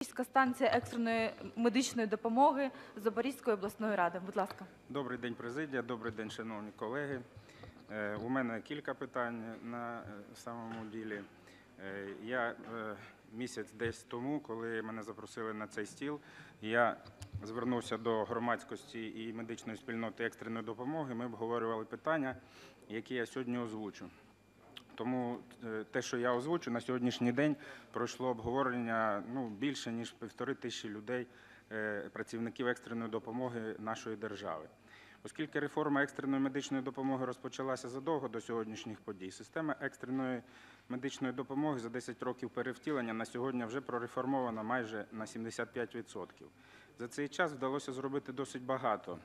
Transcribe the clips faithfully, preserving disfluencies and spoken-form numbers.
диспетчерська станція екстреної медичної допомоги Запорізької обласної ради. Будь ласка. Добрий день, президія, добрий день, шановні колеги. У мене кілька питань на самому ділі. Я місяць десь тому, коли мене запросили на цей стіл, я звернувся до громадськості і медичної спільноти екстреної допомоги. Ми обговорювали питання, які я сьогодні озвучу. Тому те, що я озвучу, на сьогоднішній день пройшло обговорення ну, більше, ніж півтори тисячі людей, працівників екстреної допомоги нашої держави. Оскільки реформа екстреної медичної допомоги розпочалася задовго до сьогоднішніх подій, система екстреної медичної допомоги за десять років перевтілення на сьогодні вже прореформована майже на сімдесят п'ять відсотків. За цей час вдалося зробити досить багато.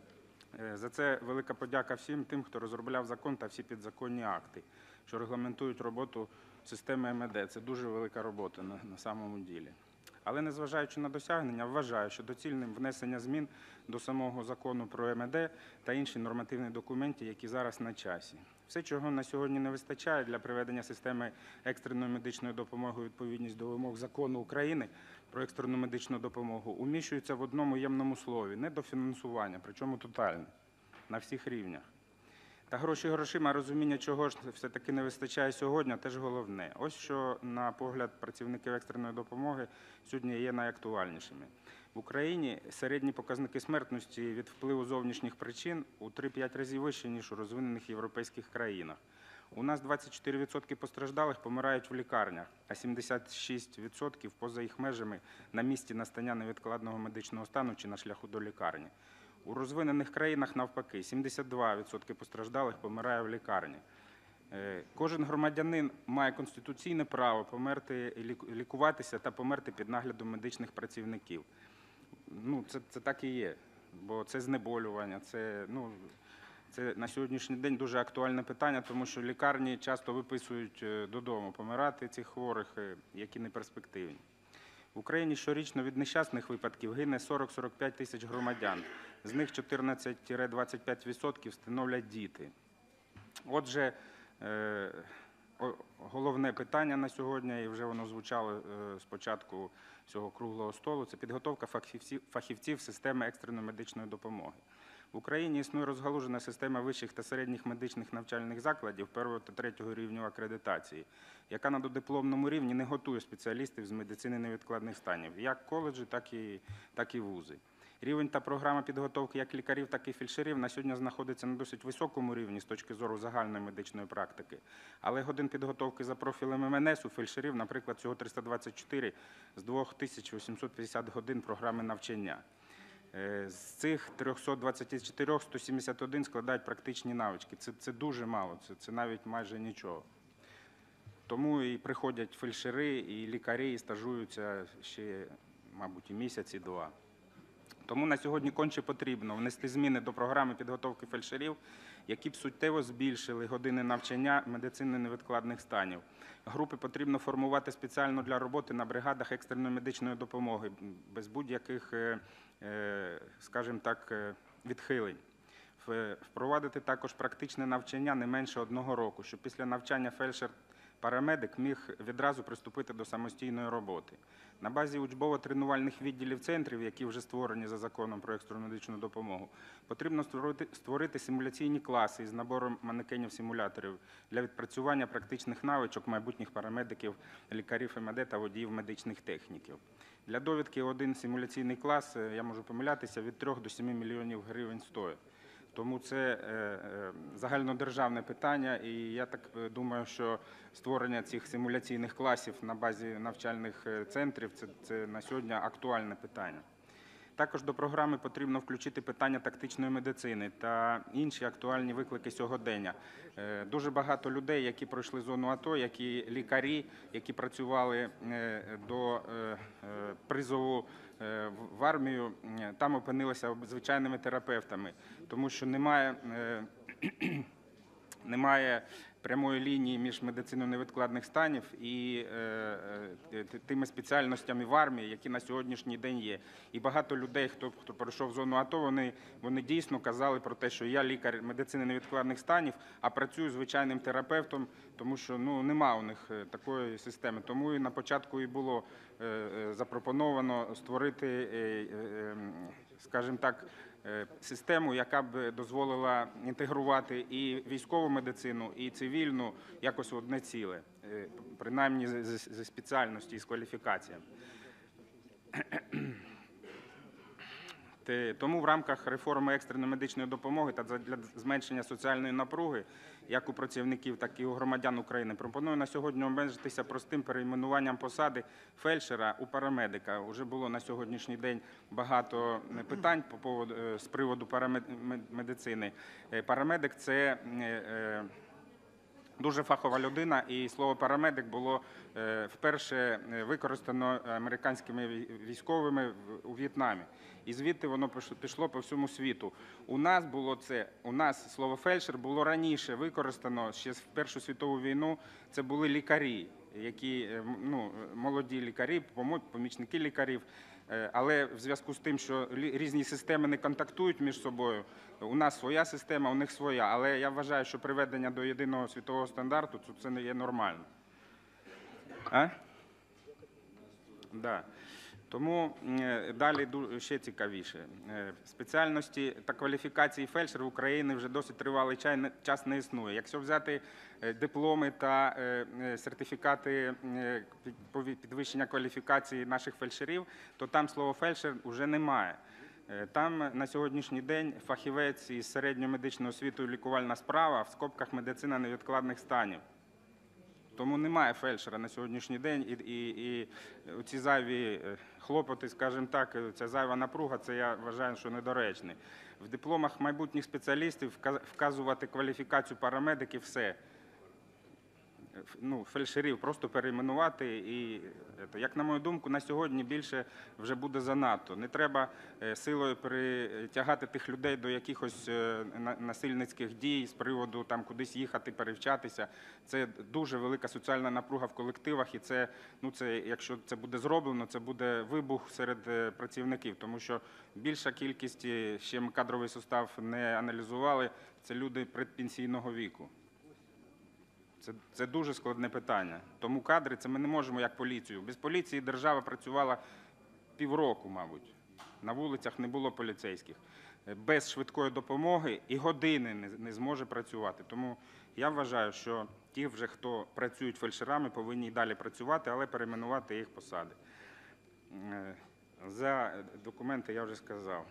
За це велика подяка всім тим, хто розробляв закон та всі підзаконні акти, що регламентують роботу системи ем е де. Це дуже велика робота на, на самому ділі. Але незважаючи на досягнення, вважаю, що доцільним внесення змін до самого закону про ем е де та інші нормативні документи, які зараз на часі. Все, чого на сьогодні не вистачає для приведення системи екстреної медичної допомоги у відповідність до вимог закону України про екстрену медичну допомогу, уміщується в одному ємному слові – недофінансування, причому тотальне, на всіх рівнях. Та гроші грошима, розуміння, чого ж все-таки не вистачає сьогодні, теж головне. Ось що, на погляд працівників екстреної допомоги, сьогодні є найактуальнішими. В Україні середні показники смертності від впливу зовнішніх причин у три-п'ять разів вищі, ніж у розвинених європейських країнах. У нас двадцять чотири відсотки постраждалих помирають в лікарнях, а сімдесят шість відсотків поза їх межами на місці настання невідкладного медичного стану чи на шляху до лікарні. У розвинених країнах, навпаки, сімдесят два відсотки постраждалих помирає в лікарні. Кожен громадянин має конституційне право померти, лікуватися та померти під наглядом медичних працівників. Ну, це, це так і є, бо це знеболювання, це, ну, це на сьогоднішній день дуже актуальне питання, тому що лікарні часто виписують додому помирати цих хворих, які не перспективні. В Україні щорічно від нещасних випадків гине сорок-сорок п'ять тисяч громадян, з них чотирнадцять-двадцять п'ять відсотків становлять діти. Отже, головне питання на сьогодні, і вже воно звучало з початку цього круглого столу, це підготовка фахівців, фахівців системи екстреної медичної допомоги. В Україні існує розгалужена система вищих та середніх медичних навчальних закладів першого та третього рівню акредитації, яка на додипломному рівні не готує спеціалістів з медицини невідкладних станів, як коледжі, так і, так і вузи. Рівень та програма підготовки як лікарів, так і фельдшерів на сьогодні знаходиться на досить високому рівні з точки зору загальної медичної практики. Але годин підготовки за профілем ем ен ес у фельдшерів, наприклад, всього триста двадцять чотири з двох тисяч вісімсот п'ятдесят годин програми навчання. З цих трьохсот двадцяти чотирьох сто сімдесят один складають практичні навички. Це, це дуже мало, це, це навіть майже нічого. Тому і приходять фельдшери, і лікарі, і стажуються ще, мабуть, і місяць, і два. Тому на сьогодні конче потрібно внести зміни до програми підготовки фельдшерів, які б суттєво збільшили години навчання медицини невідкладних станів. Групи потрібно формувати спеціально для роботи на бригадах екстреної медичної допомоги, без будь-яких, скажімо так, відхилень. Впровадити також практичне навчання не менше одного року, щоб після навчання фельдшер-парамедик міг відразу приступити до самостійної роботи. На базі учбово-тренувальних відділів центрів, які вже створені за законом про екстрену медичну допомогу, потрібно створити, створити симуляційні класи із набором манекенів-симуляторів для відпрацювання практичних навичок майбутніх парамедиків, лікарів ем е де та водіїв медичних техніків. Для довідки один симуляційний клас, я можу помилятися, від трьох до семи мільйонів гривень стоїть. Тому це загальнодержавне питання, і я так думаю, що створення цих симуляційних класів на базі навчальних центрів це, це на сьогодні актуальне питання. Також до програми потрібно включити питання тактичної медицини та інші актуальні виклики сьогодення. Дуже багато людей, які пройшли зону АТО, які лікарі, які працювали до призову в армію, там опинилися звичайними терапевтами, тому що немає, немає прямої лінії між медициною невідкладних станів і е, е, тими спеціальностями в армії, які на сьогоднішній день є. І багато людей, хто, хто пройшов зону АТО, вони, вони дійсно казали про те, що я лікар медицини невідкладних станів, а працюю звичайним терапевтом, тому що ну, нема у них такої системи. Тому і на початку і було е, е, запропоновано створити, е, е, скажімо так, систему, яка б дозволила інтегрувати і військову медицину, і цивільну якось в одне ціле, принаймні зі спеціальності і з кваліфікаціями. Тому в рамках реформи екстреної медичної допомоги та для зменшення соціальної напруги, як у працівників, так і у громадян України, пропоную на сьогодні обмежитися простим перейменуванням посади фельдшера у парамедика. Уже було на сьогоднішній день багато питань по поводу, з приводу парамедицини. Парамедик – це дуже фахова людина, і слово «парамедик» було вперше використано американськими військовими у В'єтнамі. І звідти воно пішло по всьому світу. У нас було це, у нас слово «фельдшер» було раніше використано, ще в Першу світову війну, це були лікарі, які, ну, молоді лікарі, помічники лікарів. Але в зв'язку з тим, що різні системи не контактують між собою, у нас своя система, у них своя. Але я вважаю, що приведення до єдиного світового стандарту – це не є нормально. А? Да. Тому далі ще цікавіше. Спеціальності та кваліфікації фельдшера в Україні вже досить тривалий час не існує. Якщо взяти дипломи та сертифікати підвищення кваліфікації наших фельдшерів, то там слово «фельдшер» вже немає. Там на сьогоднішній день фахівець із середньою медичною освітою лікувальна справа, в скобках медицина невідкладних станів. Тому немає фельдшера на сьогоднішній день, і, і, і ці зайві хлопоти, скажімо так, ця зайва напруга, це я вважаю, що недоречне. В дипломах майбутніх спеціалістів вказувати кваліфікацію парамедиків – все. Ну, фельдшерів просто перейменувати і, як на мою думку, на сьогодні більше вже буде занадто. Не треба силою притягати тих людей до якихось насильницьких дій з приводу там кудись їхати, перевчатися. Це дуже велика соціальна напруга в колективах, і це, ну, це, якщо це буде зроблено, це буде вибух серед працівників, тому що більша кількість, ще ми кадровий состав не аналізували, це люди предпенсійного віку. Це, це дуже складне питання. Тому кадри, це ми не можемо як поліцію. Без поліції держава працювала півроку, мабуть. На вулицях не було поліцейських. Без швидкої допомоги і години не, не зможе працювати. Тому я вважаю, що ті вже, хто працюють фельдшерами, повинні й далі працювати, але перейменувати їх посади. За документи я вже сказав.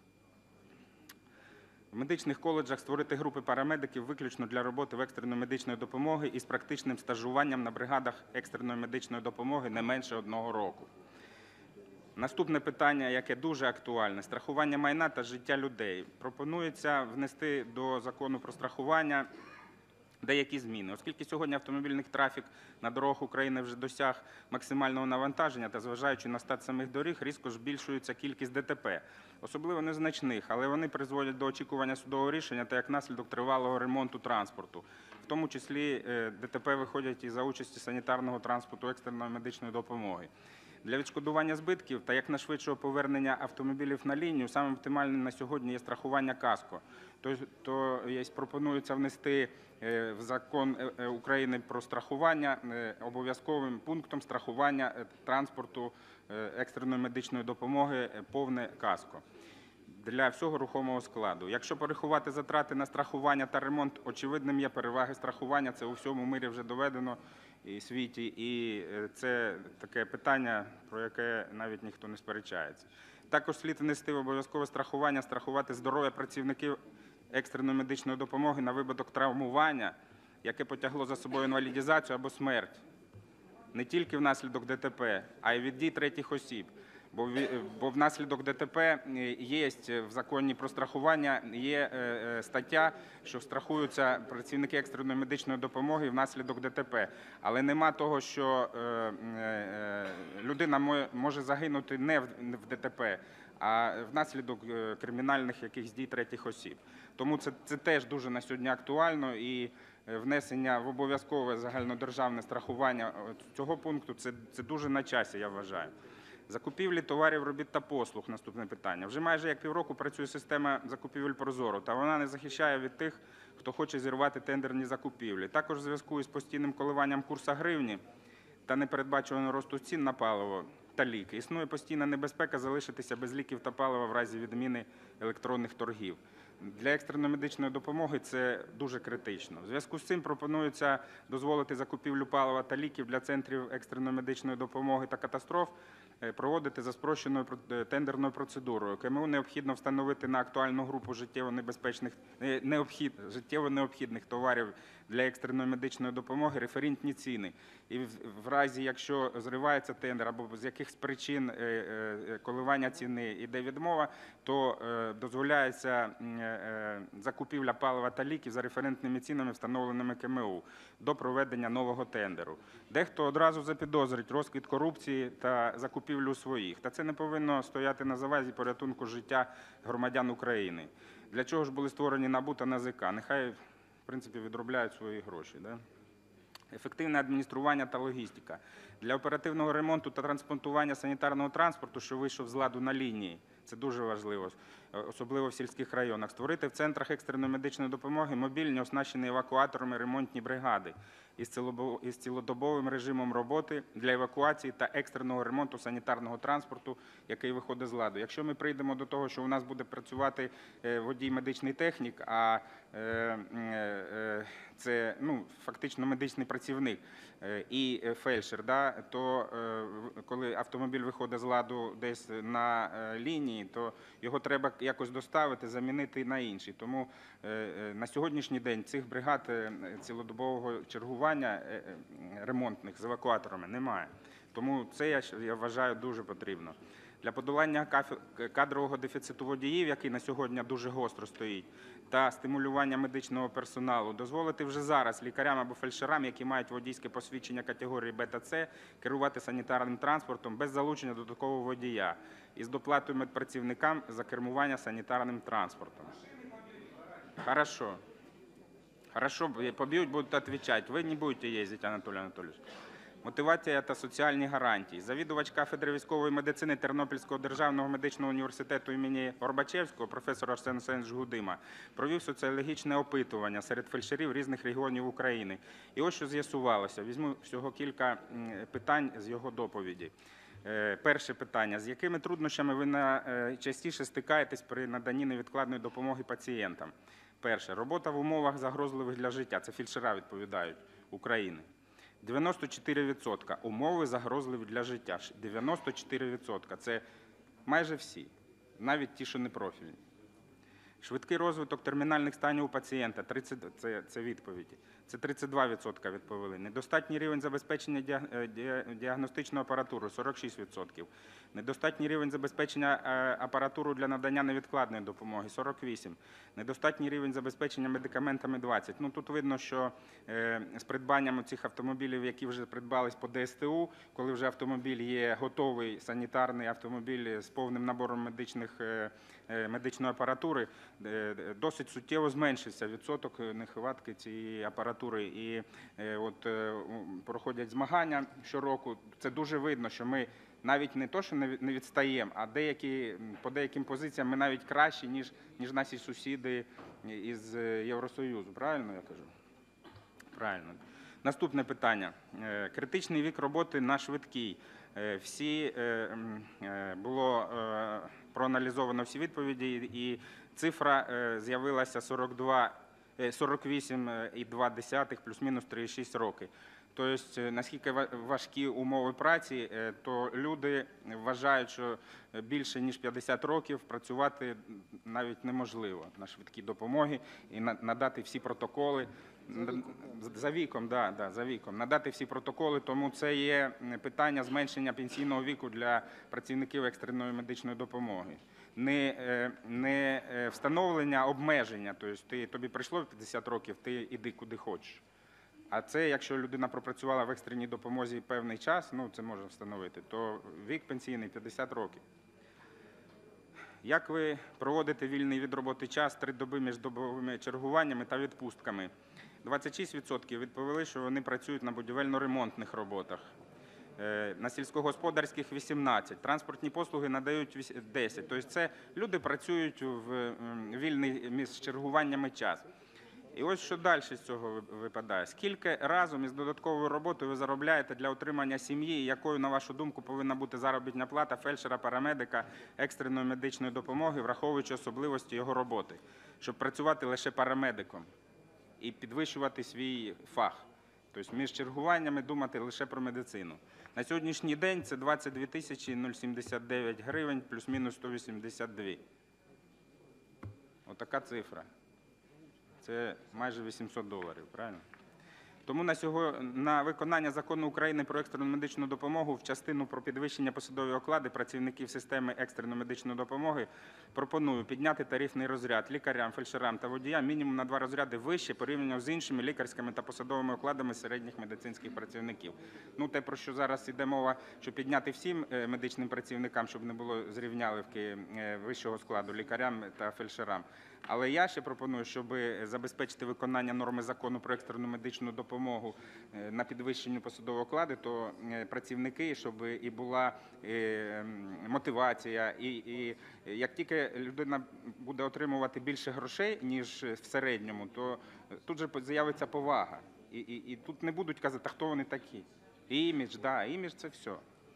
В медичних коледжах створити групи парамедиків виключно для роботи в екстреної медичної допомоги із практичним стажуванням на бригадах екстреної медичної допомоги не менше одного року. Наступне питання, яке дуже актуальне – страхування майна та життя людей. Пропонується внести до закону про страхування деякі зміни. Оскільки сьогодні автомобільний трафік на дорогах України вже досяг максимального навантаження та зважаючи на стан самих доріг, різко збільшується кількість ДТП. Особливо незначних, але вони призводять до очікування судового рішення та як наслідок тривалого ремонту транспорту. В тому числі ДТП виходять і за участі санітарного транспорту екстреної медичної допомоги. Для відшкодування збитків та якнайшвидшого повернення автомобілів на лінію самим оптимальним на сьогодні є страхування КАСКО. То пропонується внести в закон України про страхування обов'язковим пунктом страхування транспорту екстреної медичної допомоги повне КАСКО для всього рухомого складу. Якщо порахувати затрати на страхування та ремонт, очевидним є переваги страхування, це у всьому мирі вже доведено і світі, і це таке питання, про яке навіть ніхто не сперечається. Також слід внести в обов'язкове страхування, страхувати здоров'я працівників екстреної медичної допомоги на випадок травмування, яке потягло за собою інвалідизацію або смерть. Не тільки внаслідок ДТП, а й від дій третіх осіб. Бо внаслідок ДТП є в законі про страхування, є стаття, що страхуються працівники екстреної медичної допомоги внаслідок ДТП. Але нема того, що людина може загинути не в ДТП, а внаслідок кримінальних якихось дій третіх осіб. Тому це, це теж дуже на сьогодні актуально і внесення в обов'язкове загальнодержавне страхування цього пункту, це, це дуже на часі, я вважаю. Закупівлі товарів, робіт та послуг – наступне питання. Вже майже як півроку працює система закупівель ProZorro, та вона не захищає від тих, хто хоче зірвати тендерні закупівлі. Також в зв'язку із постійним коливанням курсу гривні та непередбачуваного росту цін на паливо та ліки існує постійна небезпека залишитися без ліків та палива в разі відміни електронних торгів. Для екстреної медичної допомоги це дуже критично. В зв'язку з цим пропонується дозволити закупівлю палива та ліків для центрів екстреної медичної допомоги та катастроф проводити за спрощеною тендерною процедурою. КМУ необхідно встановити на актуальну групу життєво небезпечних, необхід, життєво необхідних товарів для екстреної медичної допомоги референтні ціни. І в, в разі, якщо зривається тендер або з якихось причин коливання ціни іде відмова, то дозволяється закупівля палива та ліків за референтними цінами, встановленими КМУ, до проведення нового тендеру. Дехто одразу запідозрить розквіт корупції та закупівлю своїх. Та це не повинно стояти на завазі порятунку життя громадян України. Для чого ж були створені НАБУ та НАЗК? Нехай, в принципі, відробляють свої гроші. Да? Ефективне адміністрування та логістика. Для оперативного ремонту та транспортування санітарного транспорту, що вийшов з ладу на лінії, це дуже важливо, особливо в сільських районах. Створити в центрах екстреної медичної допомоги мобільні, оснащені евакуаторами ремонтні бригади із цілодобовим режимом роботи для евакуації та екстреного ремонту санітарного транспорту, який виходить з ладу. Якщо ми прийдемо до того, що у нас буде працювати водій медичний технік, а це ну, фактично медичний працівник і фельдшер, да, то коли автомобіль виходить з ладу десь на лінії, то його треба якось доставити, замінити на інший. Тому на сьогоднішній день цих бригад цілодобового чергування ремонтних з евакуаторами немає. Тому це, я, я вважаю, дуже потрібно. Для подолання кадрового дефіциту водіїв, який на сьогодні дуже гостро стоїть, та стимулювання медичного персоналу, дозволити вже зараз лікарям або фельдшерам, які мають водійське посвідчення категорії Б та С, керувати санітарним транспортом без залучення додаткового водія із доплатою медпрацівникам за кермування санітарним транспортом. Хорошо. Хорошо, побьют, будут отвечать. Вы не будете ездить, Анатолій Анатолійович. Мотивація та соціальні гарантії. Завідувач кафедри військової медицини Тернопільського державного медичного університету імені Горбачевського, професор Арсен Арсенович Гудима, провів соціологічне опитування серед фельдшерів різних регіонів України. І ось що з'ясувалося. Візьму всього кілька питань з його доповіді. Перше питання. З якими труднощами ви найчастіше стикаєтесь при наданні невідкладної допомоги пацієнтам? Перше. Робота в умовах загрозливих для життя. Це фельдшера відповідають України. дев'яносто чотири відсотки умови загрозливі для життя. дев'яносто чотири відсотки. Це майже всі, навіть ті, що не профільні. Швидкий розвиток термінальних станів у пацієнта – тридцять, це, це відповіді. Це тридцять два відсотки відповіли. Недостатній рівень забезпечення діагностичної апаратури – сорок шість відсотків. Недостатній рівень забезпечення апаратури для надання невідкладної допомоги – сорок вісім відсотків. Недостатній рівень забезпечення медикаментами – двадцять відсотків. Ну, тут видно, що з придбанням цих автомобілів, які вже придбались по Д С Т У, коли вже автомобіль є готовий, санітарний автомобіль з повним набором медичних, медичної апаратури, досить суттєво зменшився відсоток нехватки цієї апаратури. І от проходять змагання щороку. Це дуже видно, що ми навіть не то, що не відстаємо, а деякі, по деяким позиціям ми навіть кращі, ніж, ніж наші сусіди із Євросоюзу. Правильно я кажу? Правильно. Наступне питання. Критичний вік роботи на швидкій. Всі, було проаналізовано всі відповіді, і цифра з'явилася сорок вісім і два десятих плюс-мінус три і шість роки. Тобто, наскільки важкі умови праці, то люди вважають, що більше ніж п'ятдесят років працювати навіть неможливо на швидкій допомогі і надати всі протоколи. За віком, да, да, за віком. Надати всі протоколи, тому це є питання зменшення пенсійного віку для працівників екстреної медичної допомоги. Не, не встановлення обмеження, тобто ти, тобі прийшло п'ятдесят років, ти йди куди хочеш. А це, якщо людина пропрацювала в екстреній допомозі певний час, ну це можна встановити, то вік пенсійний п'ятдесят років. Як ви проводите вільний від роботи час, три доби між добовими чергуваннями та відпустками? двадцять шість відсотків відповіли, що вони працюють на будівельно-ремонтних роботах. На сільськогосподарських – вісімнадцять, транспортні послуги надають десять. Тобто це люди працюють в вільний між чергуваннями час. І ось що далі з цього випадає. Скільки разом із додатковою роботою ви заробляєте для утримання сім'ї, і якою, на вашу думку, повинна бути заробітна плата фельдшера, парамедика, екстреної медичної допомоги, враховуючи особливості його роботи, щоб працювати лише парамедиком і підвищувати свій фах. Тобто між чергуваннями думати лише про медицину. На сьогоднішній день це двадцять дві тисячі сімдесят дев'ять гривень, плюс-мінус сто вісімдесят два. Отака цифра. Це майже вісімсот доларів, правильно? Тому на, сьогодні, на виконання Закону України про екстрену медичну допомогу в частину про підвищення посадової оклади працівників системи екстреної медичної допомоги пропоную підняти тарифний розряд лікарям, фельдшерам та водіям мінімум на два розряди вище порівняно з іншими лікарськими та посадовими окладами середніх медицинських працівників. Ну, те, про що зараз йде мова, що підняти всім медичним працівникам, щоб не було зрівнялівки вищого складу лікарям та фельдшерам. Але я ще пропоную, щоб забезпечити виконання норми Закону про екстрену медичну допомогу на підвищенню посадової оклади, то працівники, щоб і була мотивація, і, і як тільки людина буде отримувати більше грошей, ніж в середньому, то тут же з'явиться повага. І, і, і тут не будуть казати, а хто вони такі. Імідж, да, імідж – це все.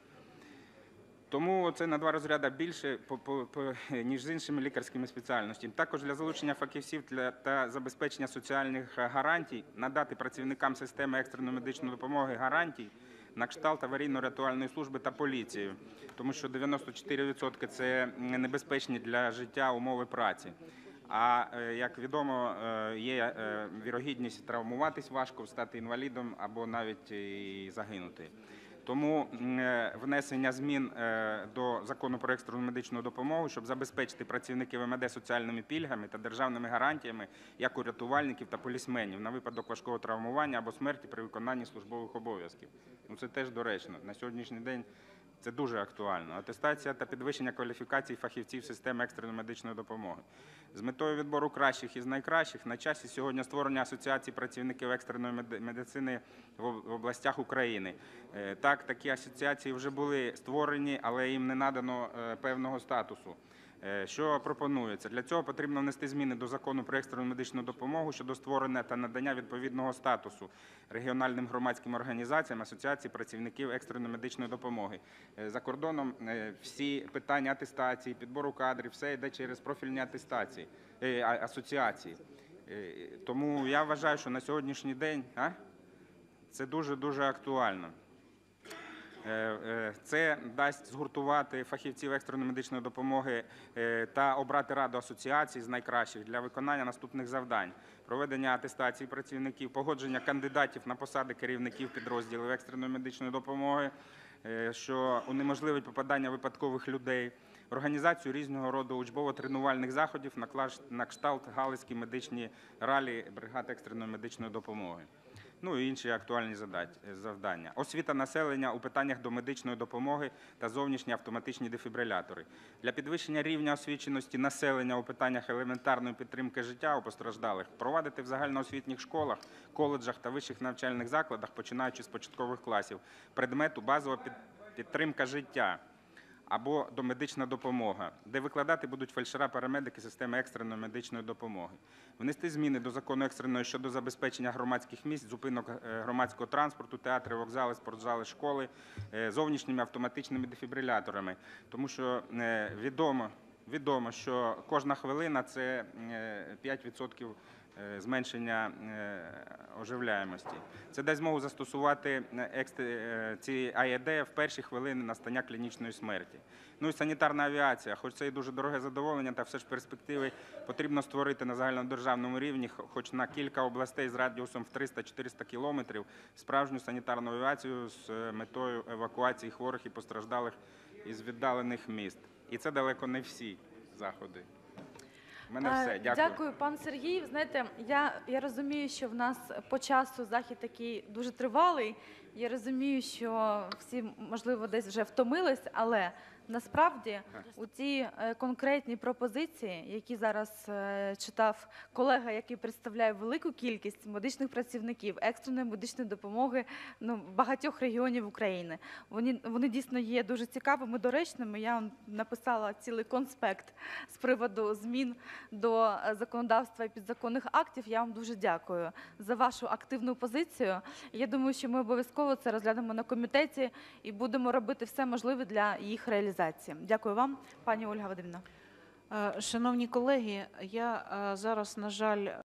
Тому це на два розряди більше, ніж з іншими лікарськими спеціальностями. Також для залучення фахівців та забезпечення соціальних гарантій надати працівникам системи екстреної медичної допомоги гарантій на кшталт аварійно-рятувальної служби та поліції, тому що дев'яносто чотири відсотки – це небезпечні для життя умови праці. А, як відомо, є вірогідність травмуватись важко, стати інвалідом або навіть і загинути. Тому внесення змін до Закону про екстрену медичну допомогу, щоб забезпечити працівників ем е де соціальними пільгами та державними гарантіями, як у рятувальників та полісменів, на випадок важкого травмування або смерті при виконанні службових обов'язків. Ну, це теж доречно. На сьогоднішній день це дуже актуально. Атестація та підвищення кваліфікації фахівців системи екстреної медичної допомоги. З метою відбору кращих із найкращих на часі сьогодні створення асоціації працівників екстреної медицини в областях України. Так, такі асоціації вже були створені, але їм не надано певного статусу. Що пропонується? Для цього потрібно внести зміни до Закону про екстрену медичну допомогу щодо створення та надання відповідного статусу регіональним громадським організаціям асоціації працівників екстреної медичної допомоги. За кордоном всі питання атестації, підбору кадрів, все йде через профільні атестації, асоціації. Тому я вважаю, що на сьогоднішній день а, це дуже-дуже актуально. Це дасть згуртувати фахівців екстреної медичної допомоги та обрати раду асоціацій з найкращих для виконання наступних завдань: проведення атестації працівників, погодження кандидатів на посади керівників підрозділів екстреної медичної допомоги, що унеможливить попадання випадкових людей, організацію різного роду учбово-тренувальних заходів на кшталт галицькі медичні ралі бригад екстреної медичної допомоги. Ну і інші актуальні завдання. Освіта населення у питаннях домедичної допомоги та зовнішні автоматичні дефібрилятори. Для підвищення рівня освіченості населення у питаннях елементарної підтримки життя у постраждалих провадити в загальноосвітніх школах, коледжах та вищих навчальних закладах, починаючи з початкових класів, предмету базова підтримка життя або домедична допомога, де викладати будуть фельдшера, парамедики системи екстреної медичної допомоги. Внести зміни до Закону екстреної щодо забезпечення громадських місць, зупинок громадського транспорту, театри, вокзали, спортзали, школи зовнішніми автоматичними дефібриляторами. Тому що відомо, відомо, що кожна хвилина – це п'ять відсотків зменшення оживляємості. Це дасть змогу застосувати ці а е де в перші хвилини настання клінічної смерті. Ну і санітарна авіація. Хоч це і дуже дороге задоволення, та все ж перспективи потрібно створити на загальнодержавному рівні, хоч на кілька областей з радіусом в триста-чотириста кілометрів, справжню санітарну авіацію з метою евакуації хворих і постраждалих із віддалених міст. І це далеко не всі заходи. У мене все. Дякую. Дякую, пан Сергій. Знаєте, я, я розумію, що в нас по часу захід такий дуже тривалий. Я розумію, що всі, можливо, десь вже втомились, але Насправді, у ті е, конкретні пропозиції, які зараз е, читав колега, який представляє велику кількість медичних працівників, екстреної медичної допомоги ну, багатьох регіонів України, вони, вони дійсно є дуже цікавими, доречними. Я вам написала цілий конспект з приводу змін до е, законодавства і підзаконних актів. Я вам дуже дякую за вашу активну позицію. Я думаю, що ми обов'язково це розглянемо на комітеті і будемо робити все можливе для їх реалізації. Дякую вам, пані Ольга Вадимівна. Е, Шановні колеги, я е, зараз, на жаль,